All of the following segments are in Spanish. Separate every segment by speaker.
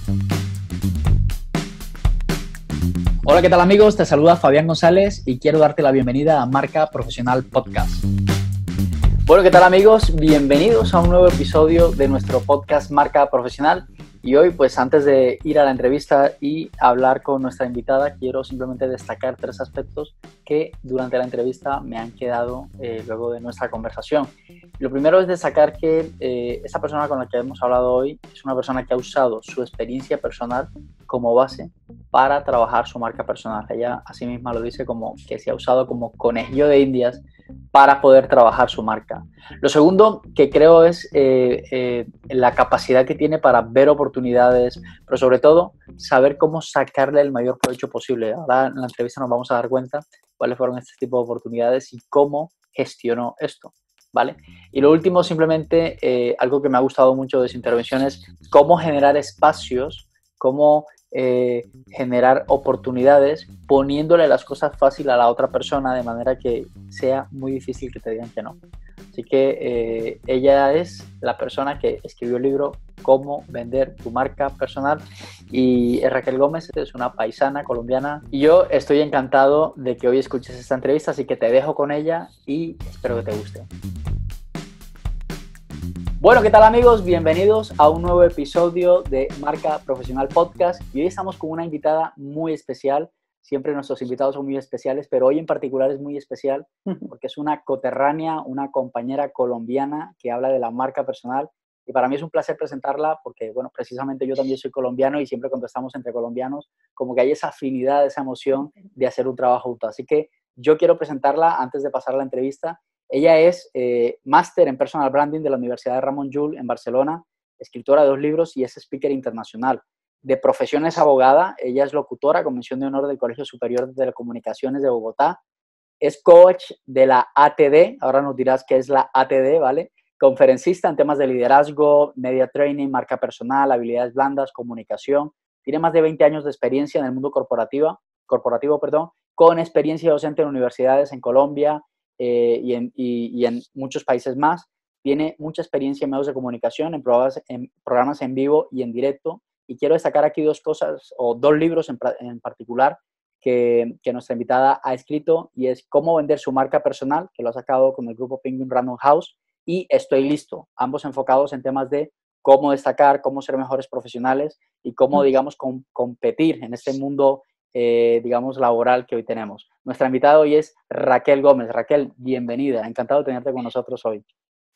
Speaker 1: Hola, ¿qué tal amigos? Te saluda Fabián González y quiero darte la bienvenida a Marca Profesional Podcast. Bueno, ¿qué tal amigos? Bienvenidos a un nuevo episodio de nuestro podcast Marca Profesional. Y hoy, pues antes de ir a la entrevista y hablar con nuestra invitada, quiero simplemente destacar 3 aspectos que durante la entrevista me han quedado luego de nuestra conversación. Lo primero es destacar que esta persona con la que hemos hablado hoy es una persona que ha usado su experiencia personal como base para trabajar su marca personal. Ella así misma lo dice como que se ha usado como conejillo de indias para poder trabajar su marca. Lo segundo que creo es la capacidad que tiene para ver oportunidades, pero sobre todo saber cómo sacarle el mayor provecho posible. Ahora en la entrevista nos vamos a dar cuenta cuáles fueron este tipo de oportunidades y cómo gestionó esto, ¿vale? Y lo último, simplemente algo que me ha gustado mucho de su intervención es cómo generar espacios, cómo generar oportunidades poniéndole las cosas fácil a la otra persona de manera que sea muy difícil que te digan que no. Así que ella es la persona que escribió el libro Cómo vender tu marca personal y Raquel Gómez es una paisana colombiana y yo estoy encantado de que hoy escuches esta entrevista, así que te dejo con ella y espero que te guste. Bueno, ¿qué tal amigos? Bienvenidos a un nuevo episodio de Marca Profesional Podcast y hoy estamos con una invitada muy especial. Siempre nuestros invitados son muy especiales, pero hoy en particular es muy especial porque es una coterránea, una compañera colombiana que habla de la marca personal y para mí es un placer presentarla porque, bueno, precisamente yo también soy colombiano y siempre cuando estamos entre colombianos como que hay esa afinidad, esa emoción de hacer un trabajo juntos. Así que yo quiero presentarla antes de pasar a la entrevista. Ella es máster en Personal Branding de la Universidad de Ramon Llull en Barcelona, escritora de 2 libros y es speaker internacional. De profesión es abogada, ella es locutora con mención de honor del Colegio Superior de Telecomunicaciones de Bogotá, es coach de la ATD, ahora nos dirás qué es la ATD, ¿vale? Conferencista en temas de liderazgo, media training, marca personal, habilidades blandas, comunicación. Tiene más de 20 años de experiencia en el mundo corporativo, con experiencia docente en universidades en Colombia, y en muchos países más. Tiene mucha experiencia en medios de comunicación, en programas en vivo y en directo. Y quiero destacar aquí 2 cosas, o 2 libros en particular, que nuestra invitada ha escrito, y es Cómo vender su marca personal, que lo ha sacado con el grupo Penguin Random House, y Estoy listo, ambos enfocados en temas de cómo destacar, cómo ser mejores profesionales y cómo, digamos, competir en este mundo digamos, laboral que hoy tenemos. Nuestra invitada hoy es Raquel Gómez. Raquel, bienvenida. Encantado de tenerte con nosotros hoy.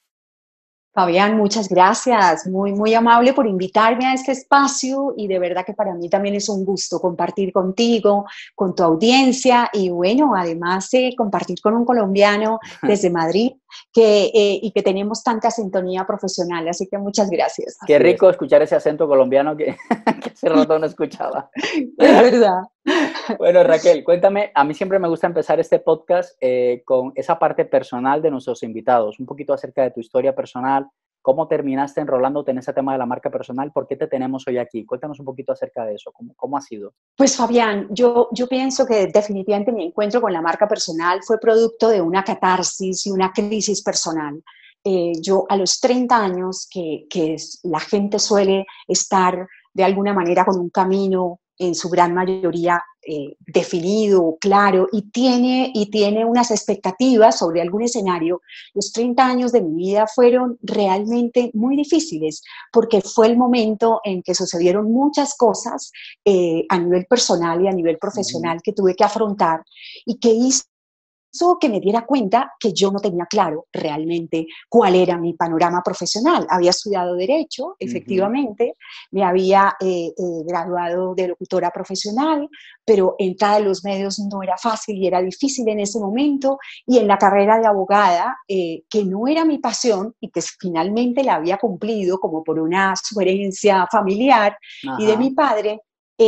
Speaker 2: Fabián, muchas gracias. Muy amable por invitarme a este espacio y de verdad que para mí también es un gusto compartir contigo, con tu audiencia y bueno, además compartir con un colombiano desde Madrid y que tenemos tanta sintonía profesional. Así que muchas gracias.
Speaker 1: Qué rico escuchar ese acento colombiano que hace rato no escuchaba.
Speaker 2: Es verdad.
Speaker 1: Bueno, Raquel, cuéntame, a mí siempre me gusta empezar este podcast con esa parte personal de nuestros invitados, un poquito acerca de tu historia personal, cómo terminaste enrolándote en ese tema de la marca personal, por qué te tenemos hoy aquí. Cuéntanos un poquito acerca de eso, cómo ha sido.
Speaker 2: Pues Fabián, yo pienso que definitivamente mi encuentro con la marca personal fue producto de una catarsis y una crisis personal. Yo a los 30 años, la gente suele estar de alguna manera con un camino en su gran mayoría definido, claro, y tiene unas expectativas sobre algún escenario. Los 30 años de mi vida fueron realmente muy difíciles porque fue el momento en que sucedieron muchas cosas a nivel personal y a nivel profesional que tuve que afrontar y que hizo que me diera cuenta que yo no tenía claro realmente cuál era mi panorama profesional. Había estudiado Derecho, efectivamente, me había graduado de locutora profesional, pero entrar a los medios no era fácil y era difícil en ese momento, y en la carrera de abogada, que no era mi pasión y que finalmente la había cumplido como por una sugerencia familiar y de mi padre,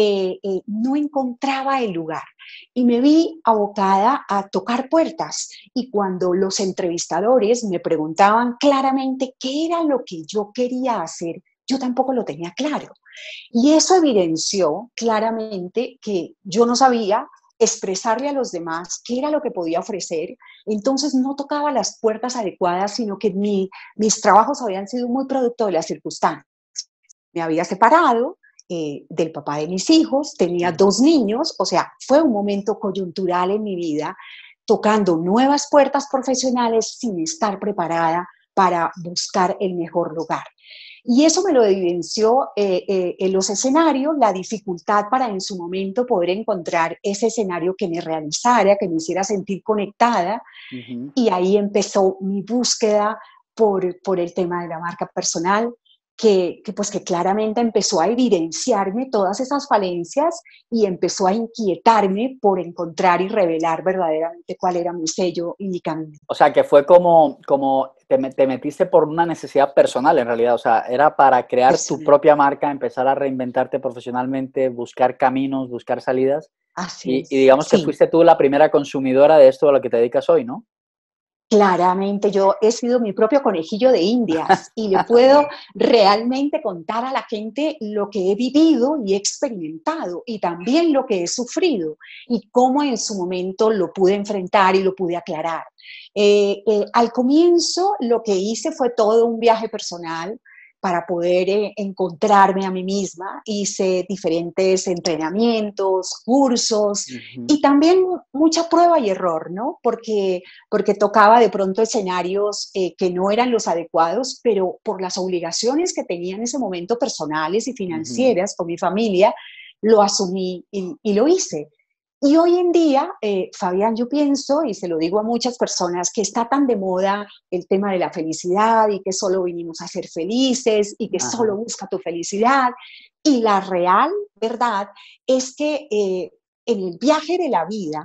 Speaker 2: no encontraba el lugar. Y me vi abocada a tocar puertas y cuando los entrevistadores me preguntaban claramente qué era lo que yo quería hacer, yo tampoco lo tenía claro. Y eso evidenció claramente que yo no sabía expresarle a los demás qué era lo que podía ofrecer, entonces no tocaba las puertas adecuadas, sino que mis trabajos habían sido muy producto de las circunstancias. Me había separado del papá de mis hijos, tenía 2 niños, o sea, fue un momento coyuntural en mi vida, tocando nuevas puertas profesionales sin estar preparada para buscar el mejor lugar. Y eso me lo evidenció en los escenarios, la dificultad para en su momento poder encontrar ese escenario que me realizara, que me hiciera sentir conectada.
Speaker 1: Ujú.
Speaker 2: Y ahí empezó mi búsqueda por el tema de la marca personal, pues que claramente empezó a evidenciarme todas esas falencias y empezó a inquietarme por encontrar y revelar verdaderamente cuál era mi sello y mi camino.
Speaker 1: O sea, que fue como te metiste por una necesidad personal en realidad, o sea, era para crear tu
Speaker 2: Personal.
Speaker 1: propia marca, empezar a reinventarte profesionalmente, buscar caminos, buscar salidas,
Speaker 2: Así
Speaker 1: y
Speaker 2: es,
Speaker 1: digamos que
Speaker 2: sí.
Speaker 1: fuiste tú la primera consumidora de esto a lo que te dedicas hoy, ¿no?
Speaker 2: Claramente, yo he sido mi propio conejillo de Indias y le puedo realmente contar a la gente lo que he vivido y he experimentado y también lo que he sufrido y cómo en su momento lo pude enfrentar y lo pude aclarar. Al comienzo lo que hice fue todo un viaje personal para poder encontrarme a mí misma. Hice diferentes entrenamientos, cursos
Speaker 1: Ujú,
Speaker 2: y también mucha prueba y error, ¿no? Porque tocaba de pronto escenarios que no eran los adecuados, pero por las obligaciones que tenía en ese momento personales y
Speaker 1: ujú.
Speaker 2: financieras con mi familia, lo asumí y lo hice. Y hoy en día, Fabián, yo pienso, y se lo digo a muchas personas, que está tan de moda el tema de la felicidad y que solo vinimos a ser felices y que solo
Speaker 1: Ajá.
Speaker 2: busca tu felicidad. Y la real verdad es que en el viaje de la vida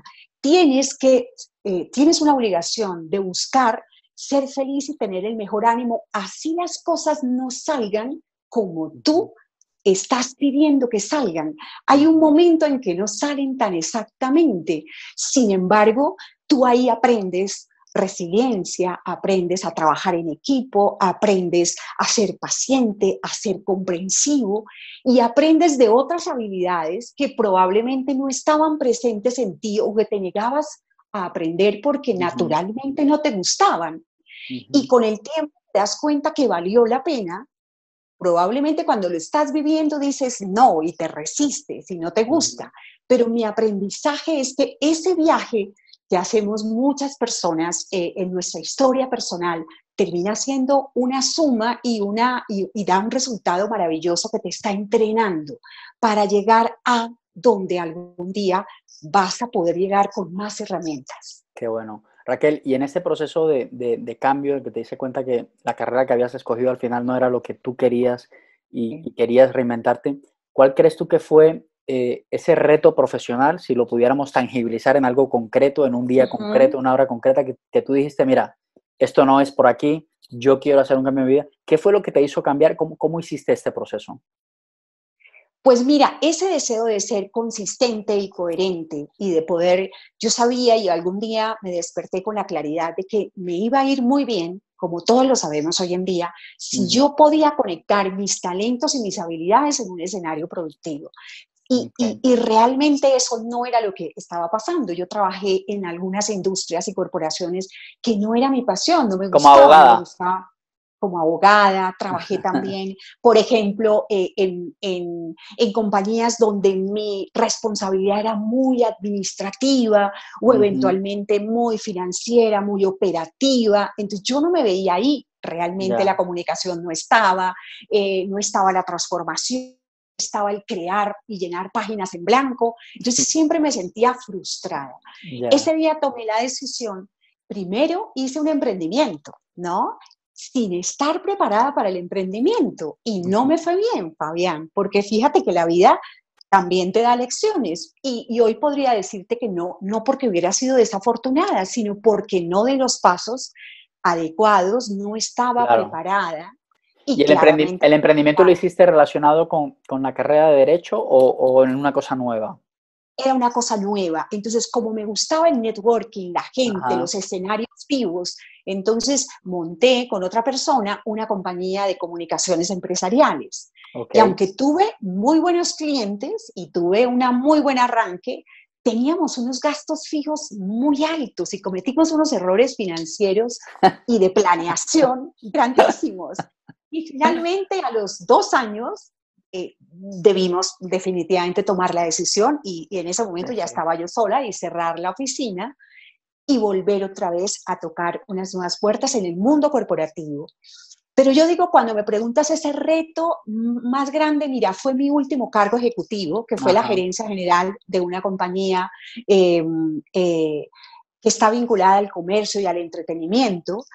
Speaker 2: tienes una obligación de buscar ser feliz y tener el mejor ánimo, así las cosas no salgan como
Speaker 1: Ujú,
Speaker 2: tú estás pidiendo que salgan. Hay un
Speaker 1: ujú,
Speaker 2: momento en que no salen tan exactamente. Sin embargo, tú ahí aprendes resiliencia, aprendes a trabajar en equipo, aprendes a ser paciente, a ser comprensivo y aprendes de otras habilidades que probablemente no estaban presentes en ti o que te negabas a aprender porque
Speaker 1: ujú,
Speaker 2: naturalmente no te gustaban. Y
Speaker 1: ujú,
Speaker 2: con el tiempo te das cuenta que valió la pena. Probablemente cuando lo estás viviendo dices no y te resistes y no te
Speaker 1: ujú.
Speaker 2: gusta, pero mi aprendizaje es que ese viaje que hacemos muchas personas en nuestra historia personal termina siendo una suma y da un resultado maravilloso que te está entrenando para llegar a donde algún día vas a poder llegar con más herramientas.
Speaker 1: Qué bueno. Raquel, y en ese proceso de cambio, en que te diste cuenta que la carrera que habías escogido al final no era lo que tú querías y querías reinventarte, ¿cuál crees tú que fue ese reto profesional, si lo pudiéramos tangibilizar en algo concreto, en un día
Speaker 2: Ujú.
Speaker 1: concreto, una hora concreta, que tú dijiste, mira, esto no es por aquí, yo quiero hacer un cambio en mi vida? ¿Qué fue lo que te hizo cambiar? ¿Cómo hiciste este proceso?
Speaker 2: Pues mira, ese deseo de ser consistente y coherente y de poder, yo sabía y algún día me desperté con la claridad de que me iba a ir muy bien, como todos lo sabemos hoy en día, si
Speaker 1: Ujú,
Speaker 2: yo podía conectar mis talentos y mis habilidades en un escenario productivo.
Speaker 1: ok.
Speaker 2: Y realmente eso no era lo que estaba pasando. Yo trabajé en algunas industrias y corporaciones que no era mi pasión,
Speaker 1: Como
Speaker 2: no me
Speaker 1: abogada.
Speaker 2: gustaba como abogada, trabajé también, por ejemplo, en compañías donde mi responsabilidad era muy administrativa o
Speaker 1: Ujú,
Speaker 2: eventualmente muy financiera, muy operativa. Entonces yo no me veía ahí. Realmente la
Speaker 1: ya,
Speaker 2: comunicación no estaba la transformación, estaba el crear y llenar páginas en blanco. Entonces siempre me sentía frustrada.
Speaker 1: ya.
Speaker 2: Ese día tomé la decisión, primero hice un emprendimiento, ¿no? Sin estar preparada para el emprendimiento. Y no
Speaker 1: Ujú.
Speaker 2: me fue bien, Fabián, porque fíjate que la vida también te da lecciones. Y hoy podría decirte que no, no porque hubiera sido desafortunada, sino porque no de los pasos adecuados, no estaba
Speaker 1: Claro.
Speaker 2: preparada
Speaker 1: ¿Y
Speaker 2: y
Speaker 1: el
Speaker 2: claramente
Speaker 1: emprendimiento lo hiciste relacionado con la carrera de Derecho o en una cosa nueva?
Speaker 2: era una cosa nueva. Entonces, como me gustaba el networking, la gente,
Speaker 1: Ajá,
Speaker 2: los escenarios vivos, entonces monté con otra persona una compañía de comunicaciones empresariales.
Speaker 1: ok.
Speaker 2: Y aunque tuve muy buenos clientes y tuve una muy buen arranque, teníamos unos gastos fijos muy altos y cometimos unos errores financieros y de planeación grandísimos. Y finalmente, a los 2 años, debimos definitivamente tomar la decisión y en ese momento ya estaba yo sola y cerrar la oficina y volver otra vez a tocar unas nuevas puertas en el mundo corporativo. Pero yo digo, cuando me preguntas ese reto más grande, mira, fue mi último cargo ejecutivo, que fue la gerencia general de una compañía que está vinculada al comercio y al entretenimiento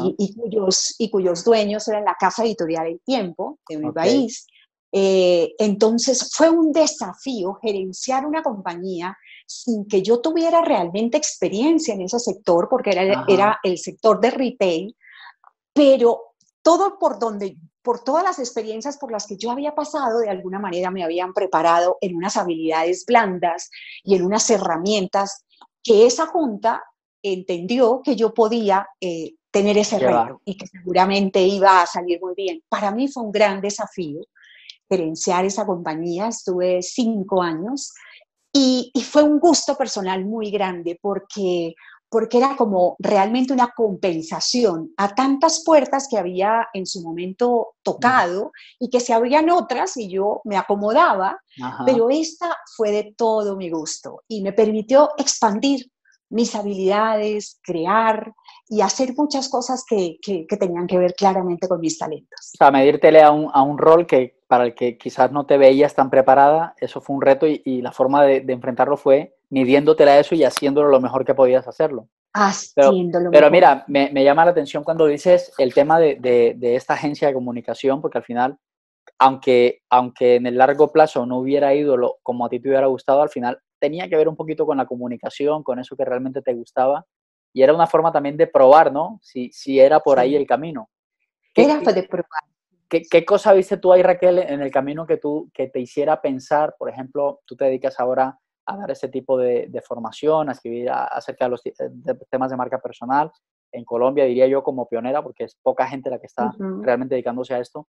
Speaker 2: y cuyos dueños eran la casa editorial El Tiempo de mi país. Entonces fue un desafío gerenciar una compañía sin que yo tuviera realmente experiencia en ese sector, porque era el sector de retail, pero todo por todas las experiencias por las que yo había pasado, de alguna manera me habían preparado en unas habilidades blandas y en unas herramientas que esa junta entendió que yo podía tener ese reto y que seguramente iba a salir muy bien. Para mí fue un gran desafío gerenciar esa compañía, estuve 5 años y fue un gusto personal muy grande porque era como realmente una compensación a tantas puertas que había en su momento tocado y que se abrían otras y yo me acomodaba, pero esta fue de todo mi gusto y me permitió expandir mis habilidades, crear y hacer muchas cosas que tenían que ver claramente con mis talentos.
Speaker 1: O sea, medírtele a un rol que para el que quizás no te veías tan preparada, eso fue un reto y la forma de enfrentarlo fue midiéndotele a eso y haciéndolo lo mejor que podías hacerlo. Pero mira, me llama la atención cuando dices el tema de esta agencia de comunicación, porque al final, aunque en el largo plazo no hubiera ido como a ti te hubiera gustado, al final tenía que ver un poquito con la comunicación, con eso que realmente te gustaba, y era una forma también de probar, ¿no? Si era por ahí el camino.
Speaker 2: Era de probar.
Speaker 1: ¿Qué cosa viste tú ahí, Raquel, en el camino que te hiciera pensar? Por ejemplo, tú te dedicas ahora a dar ese tipo de formación, a escribir acerca de los temas de marca personal. En Colombia, diría yo, como pionera, porque es poca gente la que está realmente dedicándose a esto.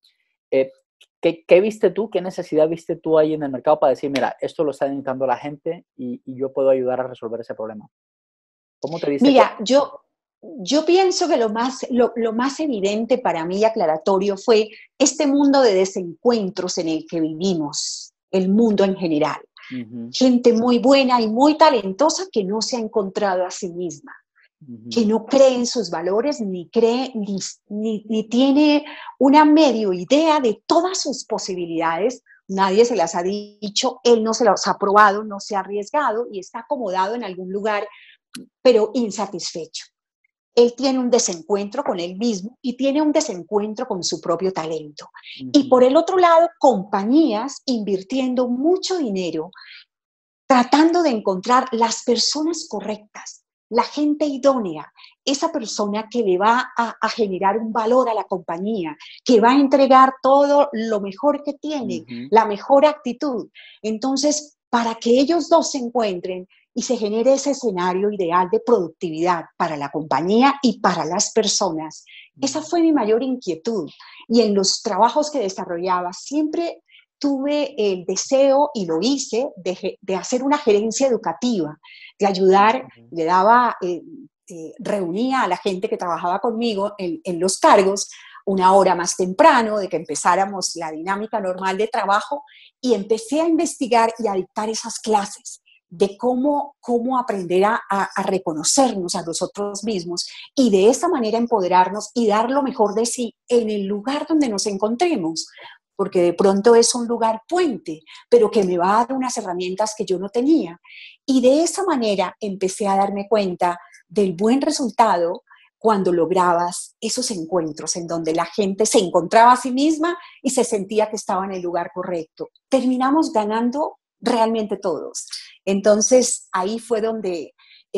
Speaker 1: ¿Qué viste tú? ¿Qué necesidad viste tú ahí en el mercado para decir, mira, esto lo está necesitando la gente y yo puedo ayudar a resolver ese problema? ¿Cómo te diste
Speaker 2: cuenta? Mira, yo pienso que lo más evidente para mí, aclaratorio, fue este mundo de desencuentros en el que vivimos, el mundo en general. Gente muy buena y muy talentosa que no se ha encontrado a sí misma, que no cree en sus valores, ni tiene una medio idea de todas sus posibilidades. Nadie se las ha dicho, él no se las ha probado, no se ha arriesgado y está acomodado en algún lugar, pero insatisfecho. Él tiene un desencuentro con él mismo y tiene un desencuentro con su propio talento. Y por el otro lado, compañías invirtiendo mucho dinero, tratando de encontrar las personas correctas, la gente idónea, esa persona que le va a generar un valor a la compañía, que va a entregar todo lo mejor que tiene, la mejor actitud. Entonces, para que ellos dos se encuentren y se genere ese escenario ideal de productividad para la compañía y para las personas, esa fue mi mayor inquietud. Y en los trabajos que desarrollaba siempre tuve el deseo, y lo hice, de hacer una gerencia educativa, de ayudar, le daba, reunía a la gente que trabajaba conmigo en los cargos una hora más temprano, de que empezáramos la dinámica normal de trabajo, y empecé a investigar y a dictar esas clases de cómo aprender a reconocernos a nosotros mismos y de esa manera empoderarnos y dar lo mejor de sí en el lugar donde nos encontremos, porque de pronto es un lugar puente, pero que me va a dar unas herramientas que yo no tenía. Y de esa manera empecé a darme cuenta del buen resultado cuando lograbas esos encuentros en donde la gente se encontraba a sí misma y se sentía que estaba en el lugar correcto. Terminamos ganando realmente todos. Entonces, ahí fue donde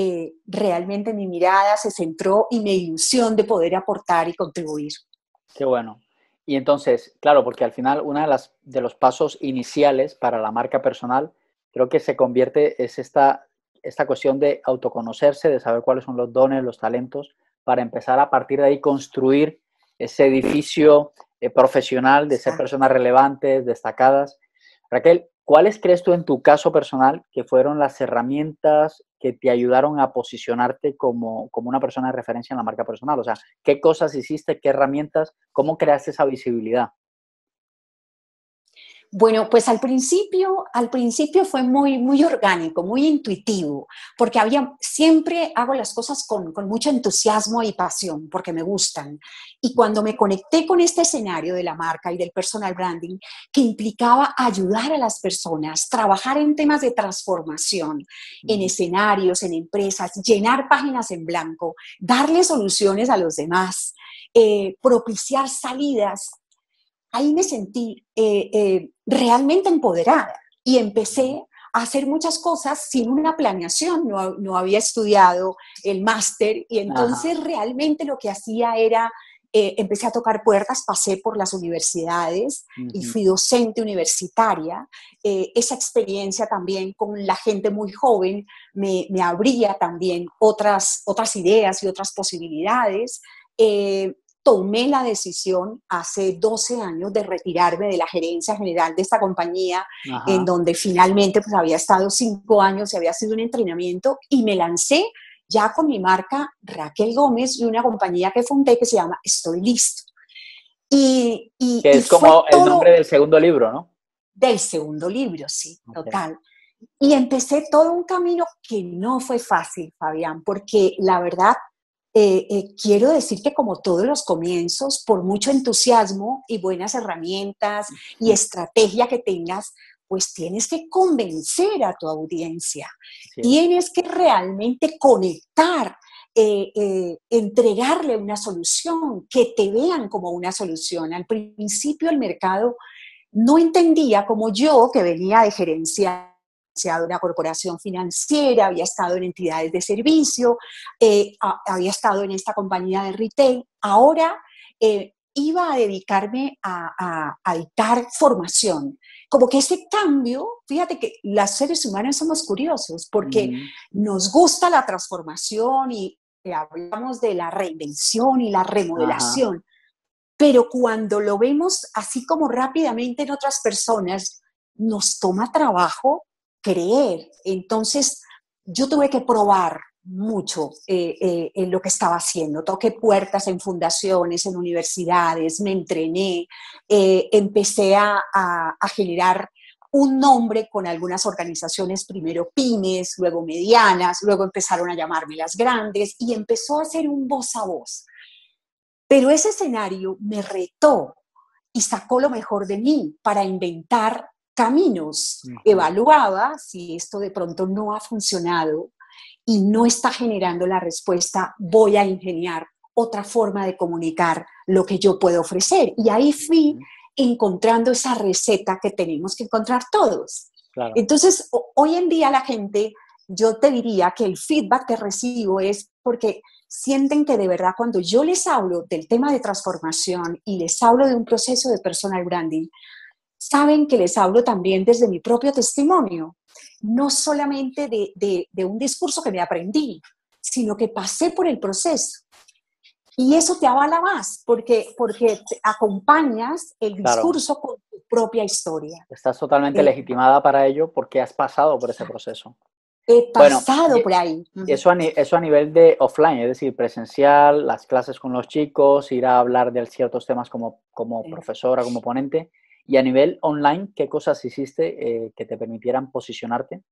Speaker 2: realmente mi mirada se centró y mi ilusión de poder aportar y contribuir.
Speaker 1: Qué bueno. Y entonces, claro, porque al final uno de los pasos iniciales para la marca personal creo que se convierte es esta cuestión de autoconocerse, de saber cuáles son los dones, los talentos, para empezar a partir de ahí construir ese edificio profesional de ser personas relevantes, destacadas. Raquel, ¿cuáles crees tú en tu caso personal que fueron las herramientas que te ayudaron a posicionarte como una persona de referencia en la marca personal? O sea, ¿qué cosas hiciste, qué herramientas, cómo creaste esa visibilidad?
Speaker 2: Bueno, pues al principio fue muy, muy orgánico, muy intuitivo, porque siempre hago las cosas con mucho entusiasmo y pasión, porque me gustan. Y cuando me conecté con este escenario de la marca y del personal branding, que implicaba ayudar a las personas, trabajar en temas de transformación, en escenarios, en empresas, llenar páginas en blanco, darle soluciones a los demás, propiciar salidas, ahí me sentí realmente empoderada y empecé a hacer muchas cosas sin una planeación. No había estudiado el máster y
Speaker 1: Ajá.
Speaker 2: entonces realmente lo que hacía era, empecé a tocar puertas, pasé por las universidades y
Speaker 1: Ujú.
Speaker 2: fui docente universitaria. Esa experiencia también con la gente muy joven me abría también otras ideas y otras posibilidades. Tomé la decisión hace 12 años de retirarme de la gerencia general de esta compañía, en
Speaker 1: Ajá.
Speaker 2: donde finalmente pues, había estado 5 años y había sido un entrenamiento, y me lancé ya con mi marca Raquel Gómez y una compañía que fundé que se llama Estoy Listo.
Speaker 1: Que
Speaker 2: Y
Speaker 1: es
Speaker 2: fue
Speaker 1: como el nombre
Speaker 2: todo
Speaker 1: del segundo libro, ¿no?
Speaker 2: del segundo libro, sí,
Speaker 1: Okay.
Speaker 2: total. Y empecé todo un camino que no fue fácil, Fabián, porque la verdad, quiero decir que como todos los comienzos, por mucho entusiasmo y buenas herramientas y estrategia que tengas, pues tienes que convencer a tu audiencia,
Speaker 1: Sí.
Speaker 2: tienes que realmente conectar, entregarle una solución, que te vean como una solución. Al principio el mercado no entendía como yo, que venía de gerencia de una corporación financiera, había estado en entidades de servicio, había estado en esta compañía de retail, ahora iba a dedicarme a dictar formación. Como que ese cambio, fíjate que los seres humanos somos curiosos porque
Speaker 1: Ujú.
Speaker 2: nos gusta la transformación y hablamos de la reinvención y la
Speaker 1: Ajá.
Speaker 2: remodelación, pero cuando lo vemos así como rápidamente en otras personas, nos toma trabajo creer. Entonces, yo tuve que probar mucho en lo que estaba haciendo. Toqué puertas en fundaciones, en universidades, me entrené, empecé a generar un nombre con algunas organizaciones, primero pymes, luego medianas, luego empezaron a llamarme las grandes y empezó a ser un voz a voz. Pero ese escenario me retó y sacó lo mejor de mí para inventar caminos.
Speaker 1: Ujú.
Speaker 2: Evaluaba si esto de pronto no ha funcionado y no está generando la respuesta, voy a ingeniar otra forma de comunicar lo que yo puedo ofrecer. Y ahí fui encontrando esa receta que tenemos que encontrar todos.
Speaker 1: Claro.
Speaker 2: Entonces, hoy en día la gente, yo te diría que el feedback que recibo es porque sienten que de verdad cuando yo les hablo del tema de transformación y les hablo de un proceso de personal branding, saben que les hablo también desde mi propio testimonio, no solamente de un discurso que me aprendí, sino que pasé por el proceso. Y eso te avala más, porque te acompañas el
Speaker 1: Claro.
Speaker 2: discurso con tu propia historia.
Speaker 1: Estás totalmente
Speaker 2: Eh,
Speaker 1: legitimada para ello porque has pasado por ese proceso.
Speaker 2: He
Speaker 1: Bueno,
Speaker 2: pasado por ahí.
Speaker 1: eso a nivel de offline, es decir, presencial, las clases con los chicos, ir a hablar de ciertos temas como profesora, como ponente. Y a nivel online, ¿qué cosas hiciste que te permitieran posicionarte?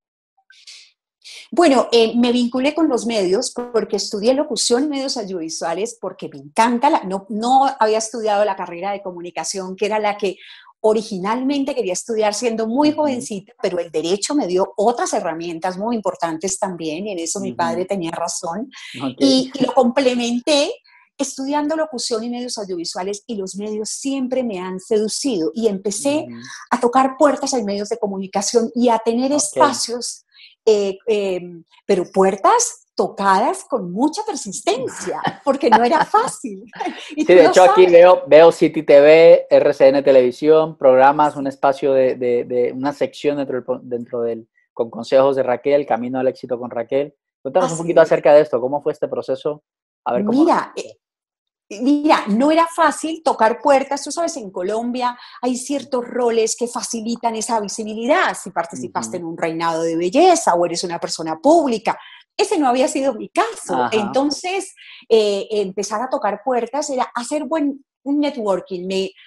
Speaker 2: Bueno, me vinculé con los medios porque estudié locución y medios audiovisuales porque me encanta, no había estudiado la carrera de comunicación, que era la que originalmente quería estudiar siendo muy
Speaker 1: Ujú.
Speaker 2: jovencita, pero el derecho me dio otras herramientas muy importantes también, y en eso mi padre
Speaker 1: Ujú.
Speaker 2: tenía razón,
Speaker 1: Ok.
Speaker 2: y lo complementé estudiando locución y medios audiovisuales, y los medios siempre me han seducido y empecé
Speaker 1: Ujú.
Speaker 2: a tocar puertas en medios de comunicación y a tener
Speaker 1: Ok.
Speaker 2: espacios, eh, eh, pero puertas tocadas con mucha persistencia, porque no era fácil. Y
Speaker 1: Sí,
Speaker 2: tú
Speaker 1: de
Speaker 2: lo
Speaker 1: hecho aquí
Speaker 2: sabes.
Speaker 1: veo City TV, RCN Televisión, programas, un espacio de una sección dentro del, con consejos de Raquel, Camino al éxito con Raquel. Cuéntanos un
Speaker 2: Así
Speaker 1: poquito
Speaker 2: es.
Speaker 1: acerca de esto, cómo fue este proceso, a ver cómo lo
Speaker 2: Mira,
Speaker 1: hiciste.
Speaker 2: Mira, no era fácil tocar puertas. Tú sabes, en Colombia hay ciertos roles que facilitan esa visibilidad. Si participaste
Speaker 1: Ujú.
Speaker 2: en un reinado de belleza o eres una persona pública, ese no había sido mi caso.
Speaker 1: Ajá.
Speaker 2: Entonces, empezar a tocar puertas era hacer un networking.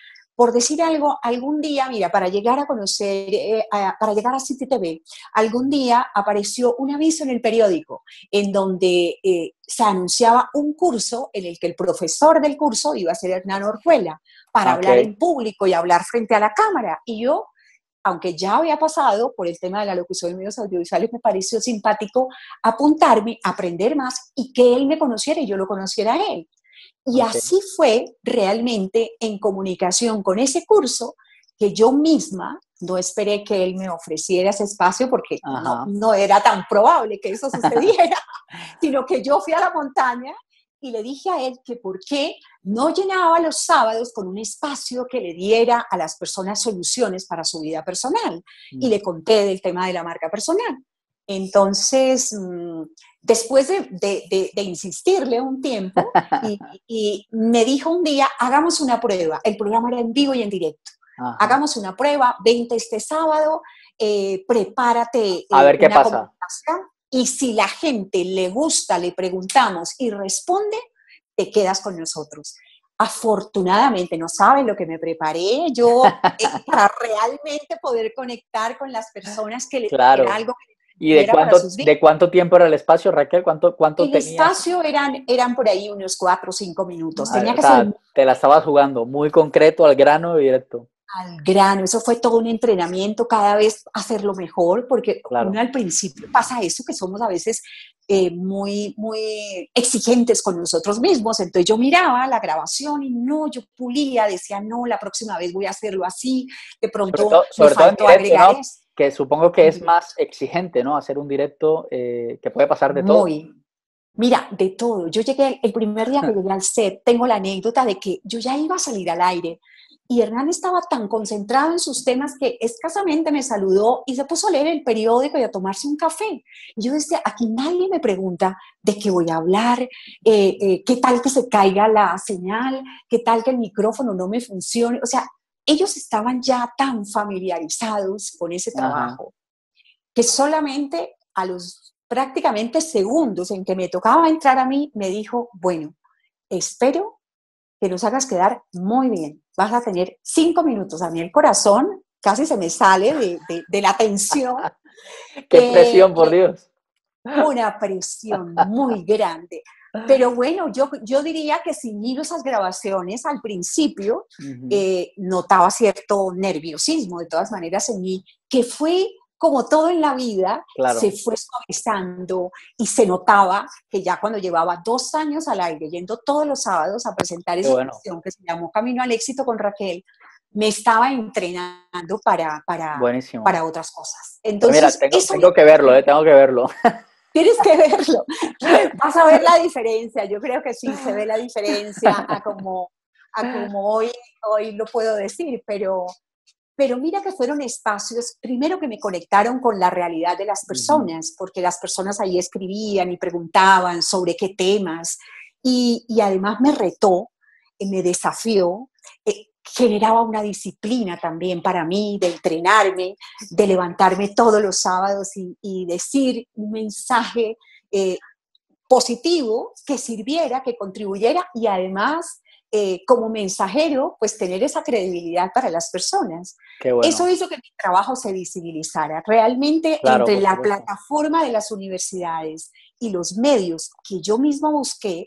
Speaker 2: por decir algo, algún día, mira, para llegar a conocer, para llegar a City TV, algún día apareció un aviso en el periódico en donde se anunciaba un curso en el que el profesor del curso iba a ser Hernán Orjuela para hablar en público y hablar frente a la cámara. Y yo, aunque ya había pasado por el tema de la locución de medios audiovisuales, me pareció simpático apuntarme, aprender más y que él me conociera y yo lo conociera a él. Y así fue realmente en comunicación con ese curso que yo misma no esperé que él me ofreciera ese espacio porque no era tan probable que eso sucediera, sino que yo fui a la montaña y le dije a él que por qué no llenaba los sábados con un espacio que le diera a las personas soluciones para su vida personal. Y le conté del tema de la marca personal. Entonces, después de insistirle un tiempo, y me dijo un día, hagamos una prueba. El programa era en vivo y en directo. Hagamos una prueba, vente este sábado, prepárate
Speaker 1: a ver qué
Speaker 2: una
Speaker 1: pasa.
Speaker 2: comunicación. Y si la gente le gusta, le preguntamos y responde, te quedas con nosotros. Afortunadamente, no saben lo que me preparé yo para realmente poder conectar con las personas que les era algo que
Speaker 1: ¿Y de cuánto tiempo era el espacio, Raquel? ¿Cuánto
Speaker 2: el
Speaker 1: tenías?
Speaker 2: espacio eran por ahí unos 4 o 5 minutos. Tenía que
Speaker 1: sea,
Speaker 2: ser
Speaker 1: te la estabas jugando, muy concreto, al grano y directo.
Speaker 2: Al grano, eso fue todo un entrenamiento, cada vez hacerlo mejor, porque uno al principio pasa eso, que somos a veces muy, muy exigentes con nosotros mismos. Entonces yo miraba la grabación y no, yo pulía, decía, no, la próxima vez voy a hacerlo así, de pronto
Speaker 1: sobre todo en directo,
Speaker 2: agregar
Speaker 1: ¿no? Que supongo que es más exigente, ¿no? Hacer un directo que puede pasar de todo.
Speaker 2: Mira, de todo. Yo llegué, el primer día que llegué al set, tengo la anécdota de que yo ya iba a salir al aire y Hernán estaba tan concentrado en sus temas que escasamente me saludó y se puso a leer el periódico y a tomarse un café. Y yo decía, aquí nadie me pregunta de qué voy a hablar, qué tal que se caiga la señal, qué tal que el micrófono no me funcione. O sea, ellos estaban ya tan familiarizados con ese trabajo que solamente a los prácticamente segundos en que me tocaba entrar a mí, me dijo, bueno, espero que nos hagas quedar muy bien. Vas a tener 5 minutos. A mí el corazón casi se me sale de la tensión.
Speaker 1: ¡Qué presión, por Dios!
Speaker 2: Una presión muy grande. Pero bueno, yo diría que sin ir esas grabaciones al principio, notaba cierto nerviosismo, de todas maneras, en mí, que fue como todo en la vida, se fue suavizando y se notaba que ya cuando llevaba 2 años al aire, yendo todos los sábados a presentar esa sección que se llamó Camino al Éxito con Raquel, me estaba entrenando para otras cosas. Entonces,
Speaker 1: mira, tengo que verlo, tengo que verlo.
Speaker 2: Tienes que verlo. Vas a ver la diferencia. Yo creo que sí, se ve la diferencia a como hoy lo puedo decir, pero mira que fueron espacios, primero que me conectaron con la realidad de las personas, porque las personas ahí escribían y preguntaban sobre qué temas, y además me retó, me desafió, generaba una disciplina también para mí de entrenarme, de levantarme todos los sábados y decir un mensaje positivo que sirviera, que contribuyera y además como mensajero, pues tener esa credibilidad para las personas. Bueno. Eso hizo que mi trabajo se visibilizara. Realmente entre la plataforma de las universidades y los medios que yo misma busqué,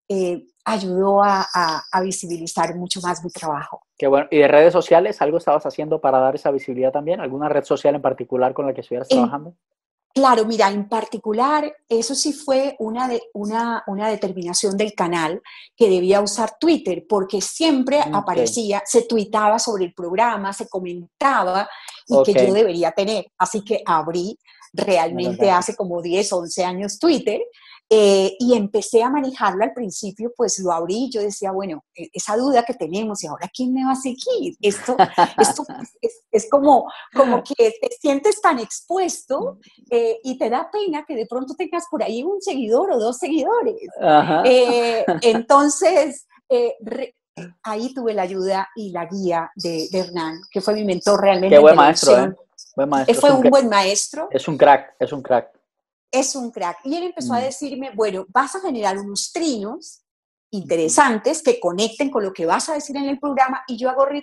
Speaker 2: ayudó a visibilizar mucho más mi trabajo.
Speaker 1: Qué bueno. ¿Y de redes sociales algo estabas haciendo para dar esa visibilidad también? ¿Alguna red social en particular con la que estuvieras trabajando?
Speaker 2: Claro, mira, en particular, eso sí fue una determinación del canal que debía usar Twitter, porque siempre aparecía, se tuitaba sobre el programa, se comentaba y que yo debería tener. Así que abrí realmente hace como 10, 11 años Twitter y empecé a manejarlo al principio, pues lo abrí, yo decía, bueno, esa duda que tenemos, ¿y ahora quién me va a seguir? Esto es como que te sientes tan expuesto y te da pena que de pronto tengas por ahí un seguidor o 2 seguidores. Entonces, ahí tuve la ayuda y la guía de Hernán, que fue mi mentor realmente.
Speaker 1: Qué buen maestro, Buen maestro.
Speaker 2: Fue un buen maestro.
Speaker 1: Es un crack, es un crack.
Speaker 2: Es un crack. Y él empezó a decirme, bueno, vas a generar unos trinos interesantes que conecten con lo que vas a decir en el programa y yo hago retweet.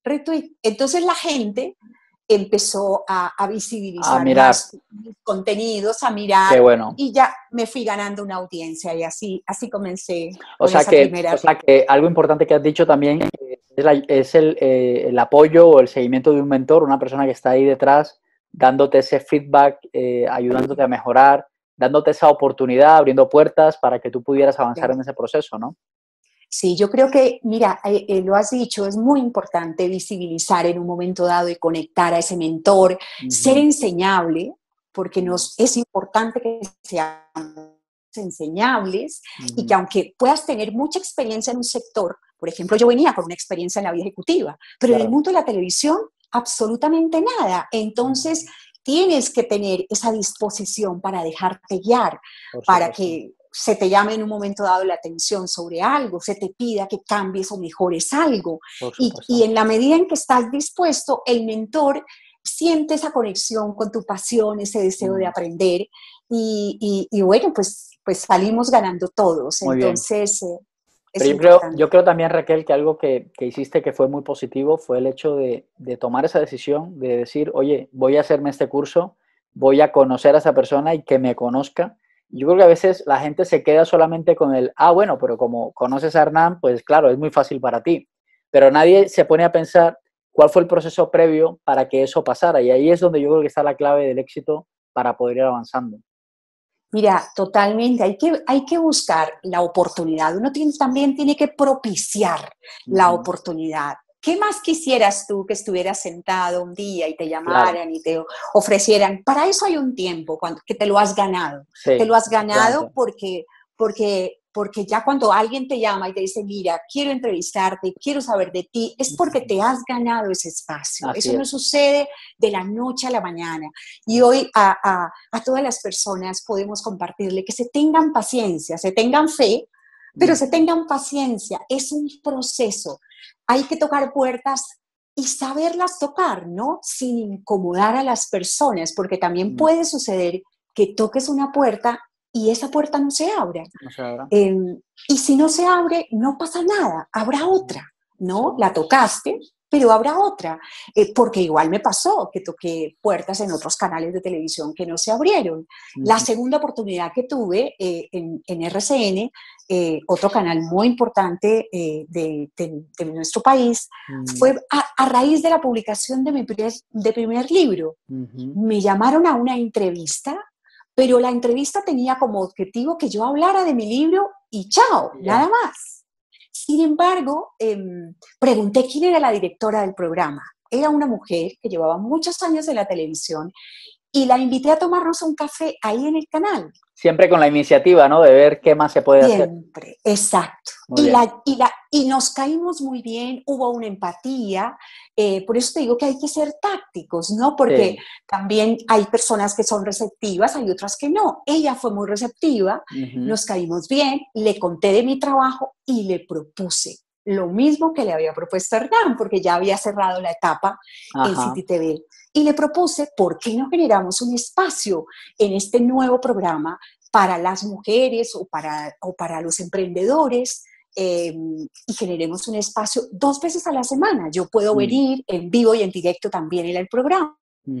Speaker 2: retweet. Entonces la gente empezó a visibilizar
Speaker 1: mirar.
Speaker 2: más mis contenidos, a mirar,
Speaker 1: Qué bueno.
Speaker 2: y ya me fui ganando una audiencia y así comencé
Speaker 1: O
Speaker 2: con
Speaker 1: sea
Speaker 2: esa
Speaker 1: que,
Speaker 2: primera.
Speaker 1: o sea que algo importante que has dicho también es el apoyo o el seguimiento de un mentor, una persona que está ahí detrás, dándote ese feedback, ayudándote a mejorar, dándote esa oportunidad, abriendo puertas para que tú pudieras avanzar en ese proceso, ¿no?
Speaker 2: Sí, yo creo que, mira, lo has dicho, es muy importante visibilizar en un momento dado y conectar a ese mentor, ser enseñable, porque es importante que seamos enseñables y que aunque puedas tener mucha experiencia en un sector, por ejemplo, yo venía con una experiencia en la vida ejecutiva, pero en el mundo de la televisión, absolutamente nada. Entonces, tienes que tener esa disposición para dejarte guiar, para que se te llame en un momento dado la atención sobre algo, se te pida que cambies o mejores algo. Y en la medida en que estás dispuesto, el mentor siente esa conexión con tu pasión, ese deseo de aprender y bueno, pues salimos ganando todos.
Speaker 1: Muy
Speaker 2: Entonces, es
Speaker 1: Pero
Speaker 2: importante.
Speaker 1: yo creo también, Raquel, que algo que hiciste que fue muy positivo fue el hecho de tomar esa decisión, de decir, oye, voy a hacerme este curso, voy a conocer a esa persona y que me conozca. Yo creo que a veces la gente se queda solamente con bueno, pero como conoces a Hernán, pues claro, es muy fácil para ti. Pero nadie se pone a pensar cuál fue el proceso previo para que eso pasara. Y ahí es donde yo creo que está la clave del éxito para poder ir avanzando.
Speaker 2: Mira, totalmente, hay que buscar la oportunidad, también tiene que propiciar la oportunidad. ¿Qué más quisieras tú que estuvieras sentado un día y te llamaran y te ofrecieran? Para eso hay un tiempo que te lo has ganado.
Speaker 1: Sí,
Speaker 2: Te lo has ganado porque ya cuando alguien te llama y te dice, mira, quiero entrevistarte, quiero saber de ti, es porque te has ganado ese espacio.
Speaker 1: así
Speaker 2: Eso no
Speaker 1: es.
Speaker 2: sucede de la noche a la mañana. Y hoy a todas las personas podemos compartirle que se tengan paciencia, se tengan fe, pero se tengan paciencia. Es un proceso. Hay que tocar puertas y saberlas tocar, ¿no? Sin incomodar a las personas, porque también puede suceder que toques una puerta y esa puerta no se abra.
Speaker 1: No sé ahora.
Speaker 2: Y si no se abre, no pasa nada, habrá otra, ¿no? La tocaste, pero habrá otra, porque igual me pasó que toqué puertas en otros canales de televisión que no se abrieron. La segunda oportunidad que tuve en RCN, otro canal muy importante de nuestro país, fue a raíz de la publicación de mi primer libro. Me llamaron a una entrevista, pero la entrevista tenía como objetivo que yo hablara de mi libro y chao, nada más. Sin embargo, pregunté quién era la directora del programa. Era una mujer que llevaba muchos años en la televisión y la invité a tomarnos un café ahí en el canal.
Speaker 1: Siempre con la iniciativa, ¿no? De ver qué más se puede hacer.
Speaker 2: Siempre, exacto. Y nos caímos muy bien, hubo una empatía, por eso te digo que hay que ser tácticos, ¿no? Porque también hay personas que son receptivas, hay otras que no. Ella fue muy receptiva, nos caímos bien, le conté de mi trabajo y le propuse lo mismo que le había propuesto a Hernán, porque ya había cerrado la etapa en City TV. Y le propuse, ¿por qué no generamos un espacio en este nuevo programa para las mujeres o para los emprendedores y generemos un espacio 2 veces a la semana? Yo puedo venir en vivo y en directo también en el programa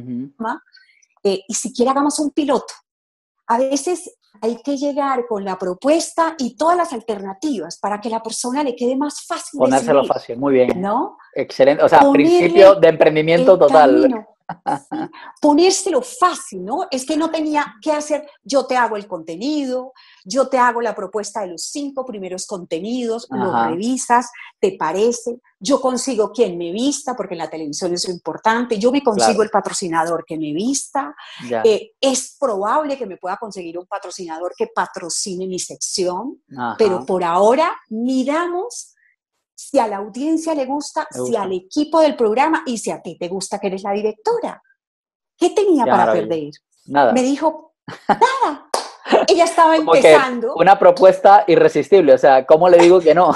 Speaker 2: y siquiera hagamos un piloto. A veces hay que llegar con la propuesta y todas las alternativas para que a la persona le quede más fácil
Speaker 1: Ponérselo
Speaker 2: decidir,
Speaker 1: fácil, muy bien.
Speaker 2: ¿no?
Speaker 1: Excelente, o sea,
Speaker 2: Ponerle
Speaker 1: principio de emprendimiento
Speaker 2: el
Speaker 1: total.
Speaker 2: camino. Sí, ponérselo fácil, ¿no? Es que no tenía que hacer, yo te hago el contenido, yo te hago la propuesta de los 5 primeros contenidos, los revisas, te parece, yo consigo quien me vista, porque en la televisión eso es importante, yo me consigo el patrocinador que me vista, es probable que me pueda conseguir un patrocinador que patrocine mi sección, pero por ahora miramos si a la audiencia le gusta, si al equipo del programa y si a ti te gusta que eres la directora. ¿Qué tenía para perder?
Speaker 1: Nada.
Speaker 2: Me dijo, nada. Ella estaba
Speaker 1: Como
Speaker 2: empezando.
Speaker 1: Que una propuesta irresistible, o sea, ¿cómo le digo que no?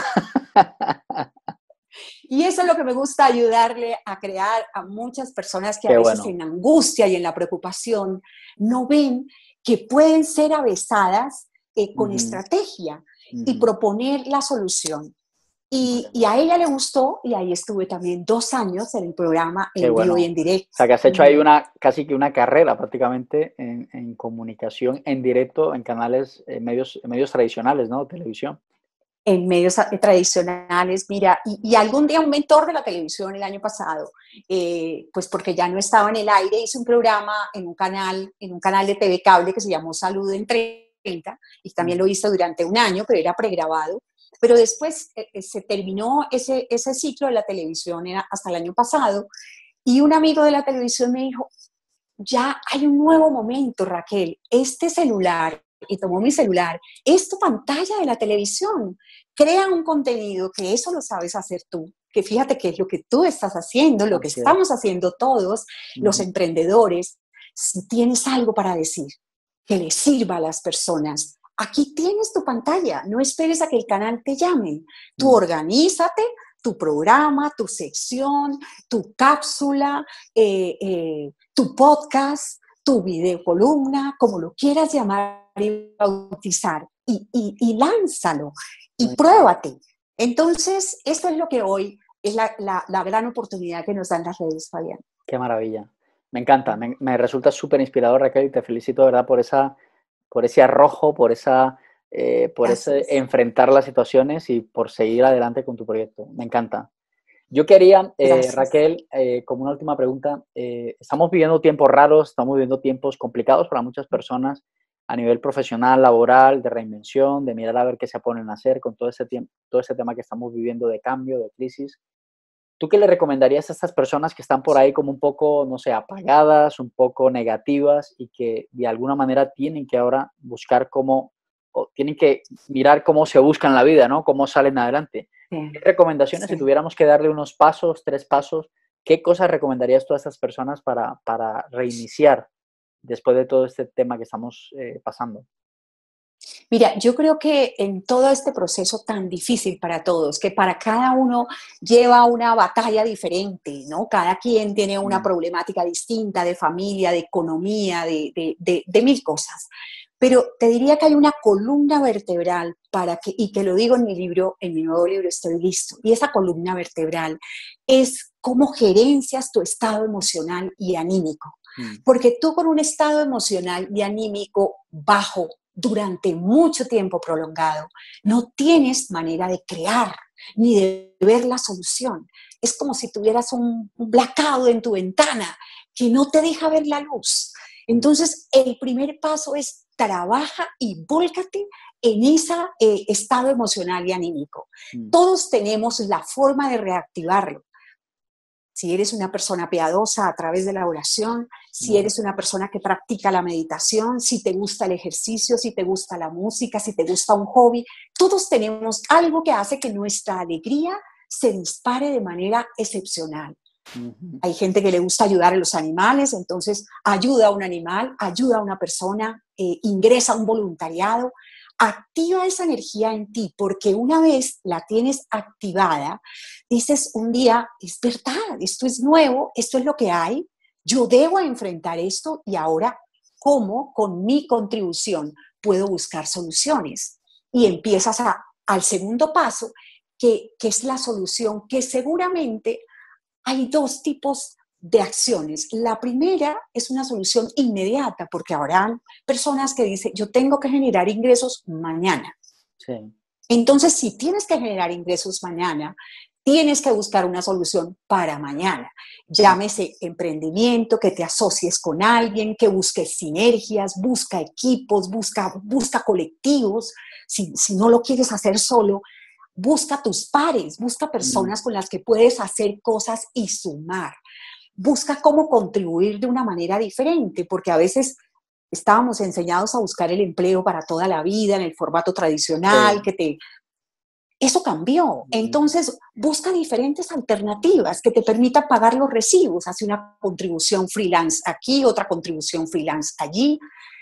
Speaker 2: Y eso es lo que me gusta ayudarle a crear a muchas personas que a veces en la angustia y en la preocupación no ven que pueden ser avesadas con estrategia y proponer la solución. Y a ella le gustó y ahí estuve también 2 años en el programa
Speaker 1: Qué
Speaker 2: en vivo y
Speaker 1: bueno.
Speaker 2: en
Speaker 1: O sea,
Speaker 2: directo.
Speaker 1: que has hecho ahí casi que una carrera prácticamente en comunicación en directo en canales, medios tradicionales, ¿no? Televisión.
Speaker 2: En medios tradicionales, mira, y algún día un mentor de la televisión el año pasado, pues porque ya no estaba en el aire, hice un programa en un canal de TV Cable que se llamó Salud en 30, y también lo hice durante un año, pero era pregrabado. Pero después se terminó ese ciclo de la televisión hasta el año pasado, y un amigo de la televisión me dijo, ya hay un nuevo momento, Raquel, este celular, y tomó mi celular, es tu pantalla de la televisión, crea un contenido que eso lo sabes hacer tú, que fíjate que es lo que tú estás haciendo, lo que
Speaker 1: Así es.
Speaker 2: estamos haciendo todos los emprendedores, si tienes algo para decir que le sirva a las personas, aquí tienes tu pantalla, no esperes a que el canal te llame, tú organízate, tu programa, tu sección, tu cápsula, tu podcast, tu videocolumna, como lo quieras llamar y bautizar, y lánzalo y pruébate. Entonces, esto es lo que hoy es la gran oportunidad que nos dan las redes, Fabián.
Speaker 1: Qué maravilla. Me encanta, me resulta súper inspirador, Raquel, y te felicito, de verdad, por ese arrojo, por ese enfrentar las situaciones y por seguir adelante con tu proyecto. Me encanta. Yo quería,
Speaker 2: Gracias.
Speaker 1: Raquel, como una última pregunta, estamos viviendo tiempos raros, estamos viviendo tiempos complicados para muchas personas a nivel profesional, laboral, de reinvención, de mirar a ver qué se ponen a hacer con todo ese tiempo, todo ese tema que estamos viviendo de cambio, de crisis. ¿Tú qué le recomendarías a estas personas que están por ahí como un poco, no sé, apagadas, un poco negativas y que de alguna manera tienen que ahora buscar cómo, o tienen que mirar cómo se buscan la vida, ¿no? Cómo salen adelante? ¿Qué
Speaker 2: Sí,
Speaker 1: recomendaciones, si
Speaker 2: sí.
Speaker 1: tuviéramos que darle unos pasos, 3 pasos, qué cosas recomendarías tú a estas personas para reiniciar después de todo este tema que estamos pasando?
Speaker 2: Mira, yo creo que en todo este proceso tan difícil para todos, que para cada uno lleva una batalla diferente, ¿no? Cada quien tiene una problemática distinta de familia, de economía, de mil cosas. Pero te diría que hay una columna vertebral y que lo digo en mi libro, en mi nuevo libro, Estoy listo. Y esa columna vertebral es cómo gerencias tu estado emocional y anímico. Porque tú con un estado emocional y anímico bajo durante mucho tiempo prolongado, no tienes manera de crear ni de ver la solución. Es como si tuvieras un blackout en tu ventana que no te deja ver la luz. Entonces, el primer paso es trabaja y vólcate en ese estado emocional y anímico. Todos tenemos la forma de reactivarlo. Si eres una persona piadosa a través de la oración, si eres una persona que practica la meditación, si te gusta el ejercicio, si te gusta la música, si te gusta un hobby, todos tenemos algo que hace que nuestra alegría se dispare de manera excepcional. Hay gente que le gusta ayudar a los animales, entonces ayuda a un animal, ayuda a una persona, ingresa a un voluntariado, activa esa energía en ti, porque una vez la tienes activada, dices un día, es verdad, esto es nuevo, esto es lo que hay, yo debo enfrentar esto y ahora, ¿cómo con mi contribución puedo buscar soluciones? Y empiezas al segundo paso, que es la solución, que seguramente hay dos tipos de acciones. La primera es una solución inmediata, porque habrán personas que dicen, yo tengo que generar ingresos mañana.
Speaker 1: Sí.
Speaker 2: Entonces, si tienes que generar ingresos mañana, tienes que buscar una solución para mañana. Llámese emprendimiento, que te asocies con alguien, que busques sinergias, busca equipos, busca colectivos. Si no lo quieres hacer solo, busca tus pares, busca personas con las que puedes hacer cosas y sumar. Busca cómo contribuir de una manera diferente, porque a veces estábamos enseñados a buscar el empleo para toda la vida en el formato tradicional,
Speaker 1: Sí.
Speaker 2: Eso cambió. Entonces, busca diferentes alternativas que te permitan pagar los recibos. Hace una contribución freelance aquí, otra contribución freelance allí.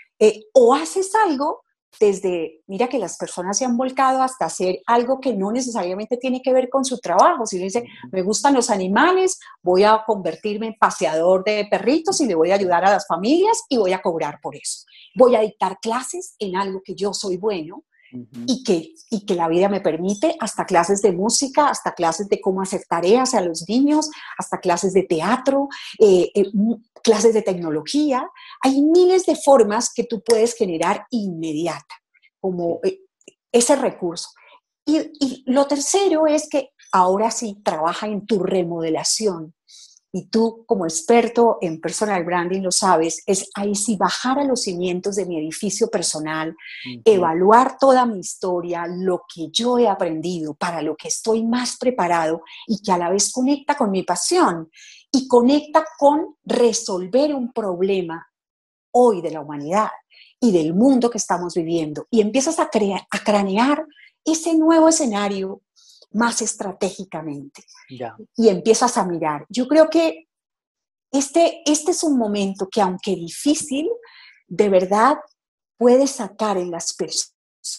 Speaker 2: O haces algo mira que las personas se han volcado hasta hacer algo que no necesariamente tiene que ver con su trabajo. Si dice, me gustan los animales, voy a convertirme en paseador de perritos y le voy a ayudar a las familias y voy a cobrar por eso. Voy a dictar clases en algo que yo soy bueno
Speaker 1: Ujú.
Speaker 2: y que la vida me permite, hasta clases de música, hasta clases de cómo hacer tareas a los niños, hasta clases de teatro, clases de tecnología. Hay miles de formas que tú puedes generar inmediata, como
Speaker 1: Sí.
Speaker 2: ese recurso. Y lo tercero es que ahora sí trabaja en tu remodelación. Y tú, como experto en personal branding, lo sabes, es ahí sí bajar a los cimientos de mi edificio personal,
Speaker 1: Ujú.
Speaker 2: evaluar toda mi historia, lo que yo he aprendido, para lo que estoy más preparado y que a la vez conecta con mi pasión y conecta con resolver un problema hoy de la humanidad y del mundo que estamos viviendo. Y empiezas a cranear ese nuevo escenario más estratégicamente
Speaker 1: Ya.
Speaker 2: y empiezas a mirar. Yo creo que este es un momento que, aunque difícil, de verdad puede sacar en las personas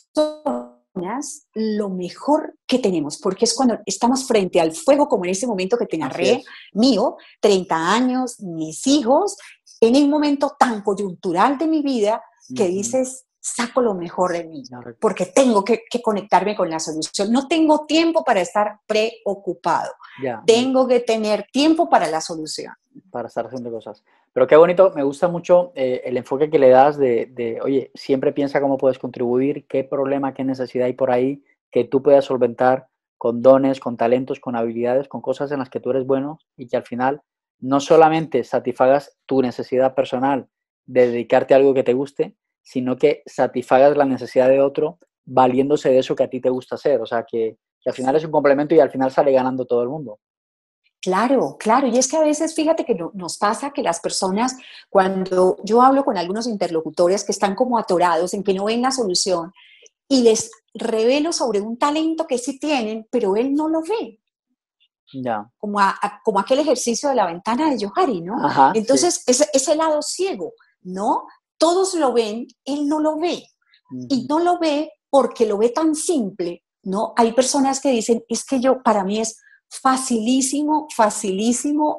Speaker 2: lo mejor que tenemos, porque es cuando estamos frente al fuego, como en ese momento que te
Speaker 1: Así
Speaker 2: narré,
Speaker 1: es.
Speaker 2: mío, 30 años, mis hijos, en un momento tan coyuntural de mi vida que
Speaker 1: Ujú.
Speaker 2: dices, saco lo mejor de mí,
Speaker 1: Correcto.
Speaker 2: porque tengo que conectarme con la solución. No tengo tiempo para estar preocupado,
Speaker 1: Ya.
Speaker 2: tengo que tener tiempo para la solución.
Speaker 1: Para estar haciendo cosas. Pero qué bonito, me gusta mucho el enfoque que le das oye, siempre piensa cómo puedes contribuir, qué problema, qué necesidad hay por ahí que tú puedas solventar con dones, con talentos, con habilidades, con cosas en las que tú eres bueno y que al final no solamente satisfagas tu necesidad personal de dedicarte a algo que te guste, sino que satisfagas la necesidad de otro valiéndose de eso que a ti te gusta hacer. O sea, que al final es un complemento y al final sale ganando todo el mundo.
Speaker 2: Claro, claro. Y es que a veces, fíjate que nos pasa que las personas, cuando yo hablo con algunos interlocutores que están como atorados en que no ven la solución y les revelo sobre un talento que sí tienen, pero él no lo ve,
Speaker 1: Ya.
Speaker 2: como aquel ejercicio de la ventana de Johari, ¿no?
Speaker 1: Ajá, sí.
Speaker 2: Entonces, ese lado ciego, ¿no? Todos lo ven, él no lo ve. Y
Speaker 1: Ujú.
Speaker 2: no lo ve porque lo ve tan simple, ¿no? Hay personas que dicen, es que para mí es facilísimo, facilísimo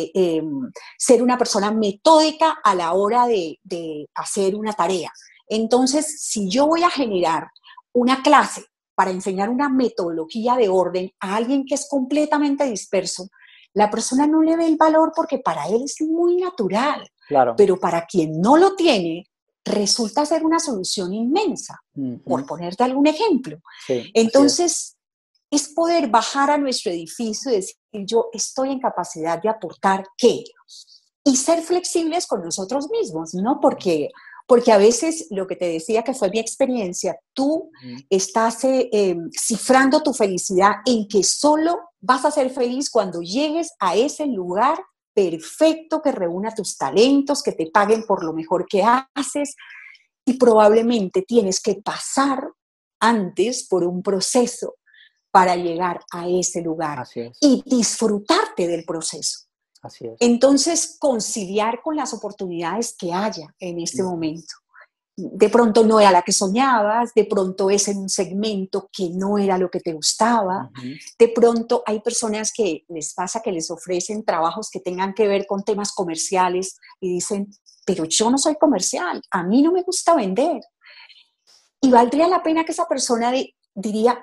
Speaker 2: ser una persona metódica a la hora de hacer una tarea. Entonces, si yo voy a generar una clase para enseñar una metodología de orden a alguien que es completamente disperso, la persona no le ve el valor porque para él es muy natural,
Speaker 1: Claro.
Speaker 2: pero para quien no lo tiene, resulta ser una solución inmensa, por
Speaker 1: Ujú.
Speaker 2: ponerte algún ejemplo.
Speaker 1: Sí, así es.
Speaker 2: Entonces, es poder bajar a nuestro edificio y decir, yo estoy en capacidad de aportar qué. Y ser flexibles con nosotros mismos, ¿no? Porque a veces, lo que te decía que fue mi experiencia, tú
Speaker 1: Ujú.
Speaker 2: estás cifrando tu felicidad en que solo vas a ser feliz cuando llegues a ese lugar perfecto que reúna tus talentos, que te paguen por lo mejor que haces, y probablemente tienes que pasar antes por un proceso para llegar a ese lugar
Speaker 1: Así es,
Speaker 2: y disfrutarte del proceso.
Speaker 1: así es.
Speaker 2: Entonces, conciliar con las oportunidades que haya en este
Speaker 1: Ujú.
Speaker 2: momento. De pronto no era la que soñabas, de pronto es en un segmento que no era lo que te gustaba,
Speaker 1: Ujú.
Speaker 2: de pronto hay personas que les pasa que les ofrecen trabajos que tengan que ver con temas comerciales y dicen, pero yo no soy comercial, a mí no me gusta vender. Y valdría la pena que esa persona diría,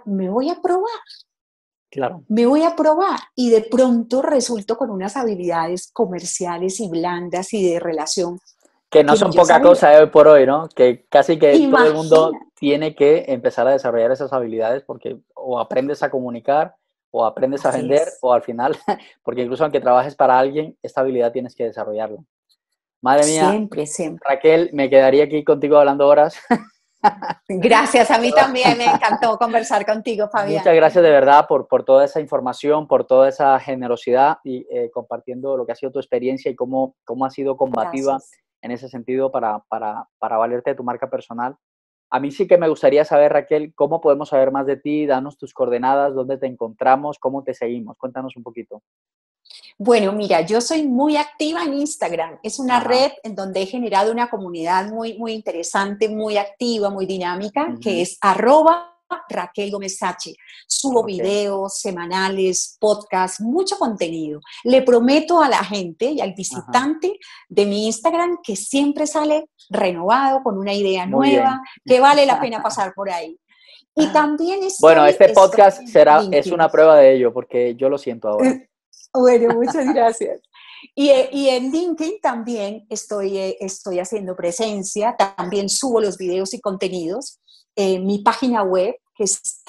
Speaker 1: Claro.
Speaker 2: me voy a probar y de pronto resulto con unas habilidades comerciales y blandas y de relación
Speaker 1: Que no
Speaker 2: que ni
Speaker 1: son
Speaker 2: yo
Speaker 1: poca
Speaker 2: sabía.
Speaker 1: cosa, hoy por hoy, ¿no? Que casi que todo el mundo
Speaker 2: Imagina,
Speaker 1: tiene que empezar a desarrollar esas habilidades porque o aprendes a comunicar o aprendes a
Speaker 2: así
Speaker 1: vender
Speaker 2: es,
Speaker 1: o al final, porque incluso aunque trabajes para alguien, esta habilidad tienes que desarrollarla. Madre mía,
Speaker 2: siempre, siempre.
Speaker 1: Raquel, me quedaría aquí contigo hablando horas.
Speaker 2: Gracias, a mí también me encantó conversar contigo,
Speaker 1: Muchas
Speaker 2: Fabián.
Speaker 1: gracias de verdad por toda esa información, por toda esa generosidad y compartiendo lo que ha sido tu experiencia y cómo ha sido combativa
Speaker 2: Gracias.
Speaker 1: en ese sentido para valerte de tu marca personal. A mí sí que me gustaría saber, Raquel, cómo podemos saber más de ti, danos tus coordenadas, dónde te encontramos, cómo te seguimos. Cuéntanos un poquito.
Speaker 2: Bueno, mira, yo soy muy activa en Instagram. Es una
Speaker 1: Ajá.
Speaker 2: red en donde he generado una comunidad muy, muy interesante, muy activa, muy dinámica, que
Speaker 1: Ujú.
Speaker 2: es Raquel Gómez H. Subo
Speaker 1: Ok.
Speaker 2: videos semanales, podcasts, mucho contenido. Le prometo a la gente y al
Speaker 1: Ajá.
Speaker 2: visitante de mi Instagram que siempre sale renovado, con una idea
Speaker 1: Muy bien.
Speaker 2: nueva, que vale la pena pasar por ahí. Y también
Speaker 1: Bueno, este podcast
Speaker 2: estoy en
Speaker 1: es
Speaker 2: LinkedIn.
Speaker 1: una prueba de ello, porque yo lo siento ahora.
Speaker 2: Bueno, muchas gracias. Y en LinkedIn también estoy haciendo presencia, también subo los videos y contenidos. Mi página web, que es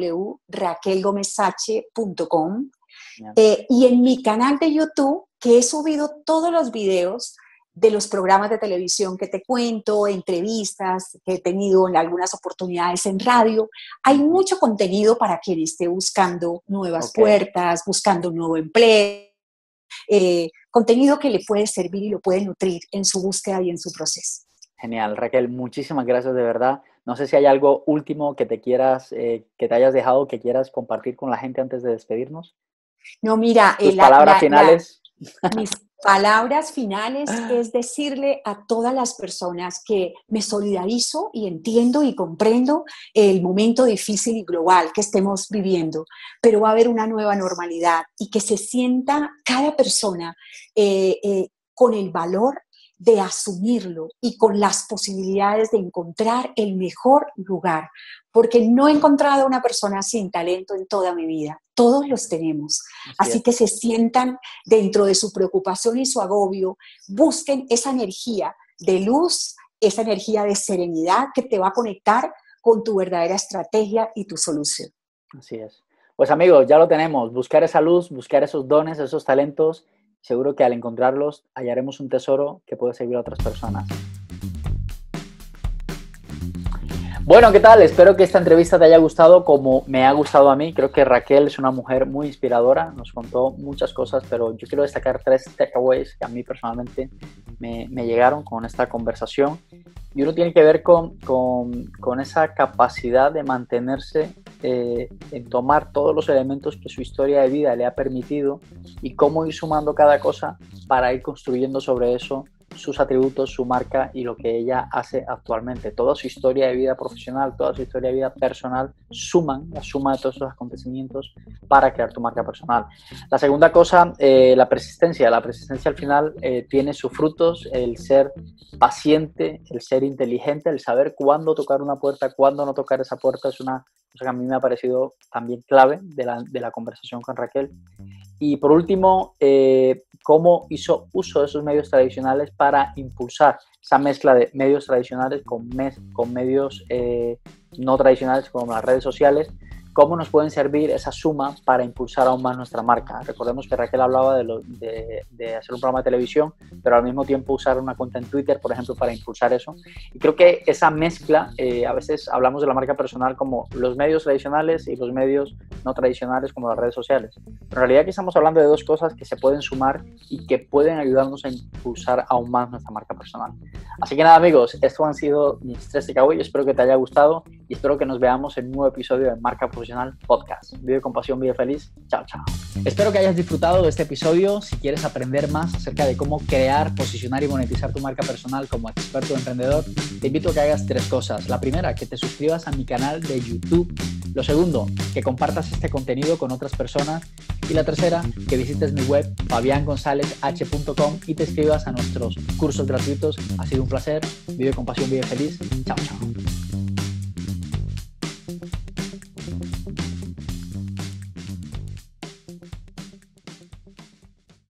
Speaker 2: www.raquelgomezache.com, y en mi canal de YouTube, que he subido todos los videos de los programas de televisión que te cuento, entrevistas que he tenido en algunas oportunidades en radio. Hay mucho contenido para quien esté buscando nuevas puertas, buscando un nuevo empleo, contenido que le puede servir y lo puede nutrir en su búsqueda y en su proceso.
Speaker 1: Genial, Raquel, muchísimas gracias de verdad. No sé si hay algo último que te hayas dejado, que quieras compartir con la gente antes de despedirnos.
Speaker 2: No, mira,
Speaker 1: tus palabras finales.
Speaker 2: Mis palabras finales es decirle a todas las personas que me solidarizo y entiendo y comprendo el momento difícil y global que estemos viviendo, pero va a haber una nueva normalidad y que se sienta cada persona con el valor de asumirlo y con las posibilidades de encontrar el mejor lugar, porque no he encontrado una persona sin talento en toda mi vida, todos los tenemos, así que se sientan dentro de su preocupación y su agobio, busquen esa energía de luz, esa energía de serenidad que te va a conectar con tu verdadera estrategia y tu solución.
Speaker 1: Así es. Pues amigos, ya lo tenemos, buscar esa luz, buscar esos dones, esos talentos. Seguro que al encontrarlos hallaremos un tesoro que puede servir a otras personas. Bueno, ¿qué tal? Espero que esta entrevista te haya gustado como me ha gustado a mí. Creo que Raquel es una mujer muy inspiradora, nos contó muchas cosas, pero yo quiero destacar 3 takeaways que a mí personalmente me llegaron con esta conversación. Y uno tiene que ver con esa capacidad de mantenerse en tomar todos los elementos que su historia de vida le ha permitido y cómo ir sumando cada cosa para ir construyendo sobre eso sus atributos, su marca y lo que ella hace actualmente. Toda su historia de vida profesional, toda su historia de vida personal suman, la suma de todos esos acontecimientos para crear tu marca personal. La segunda cosa, la persistencia. La persistencia al final tiene sus frutos, el ser paciente, el ser inteligente, el saber cuándo tocar una puerta, cuándo no tocar esa puerta, es una cosa que a mí me ha parecido también clave de la conversación con Raquel. Y por último, cómo hizo uso de esos medios tradicionales para impulsar esa mezcla de medios tradicionales con medios no tradicionales como las redes sociales, cómo nos pueden servir esa suma para impulsar aún más nuestra marca. Recordemos que Raquel hablaba de hacer un programa de televisión, pero al mismo tiempo usar una cuenta en Twitter, por ejemplo, para impulsar eso. Y creo que esa mezcla, a veces hablamos de la marca personal como los medios tradicionales y los medios no tradicionales como las redes sociales. Pero en realidad aquí estamos hablando de 2 cosas que se pueden sumar y que pueden ayudarnos a impulsar aún más nuestra marca personal. Así que nada, amigos, estos han sido mis 3 takeaways. Espero que te haya gustado y espero que nos veamos en un nuevo episodio de Marca Profesional Podcast. Vive con pasión, vive feliz. Chao, chao. Espero que hayas disfrutado de este episodio. Si quieres aprender más acerca de cómo crear, posicionar y monetizar tu marca personal como experto emprendedor, te invito a que hagas 3 cosas. La primera, que te suscribas a mi canal de YouTube. Lo segundo, que compartas este contenido con otras personas. Y la tercera, que visites mi web fabiangonzalezh.com y te inscribas a nuestros cursos gratuitos. Ha sido un placer. Vive con pasión, vive feliz. Chao, chao.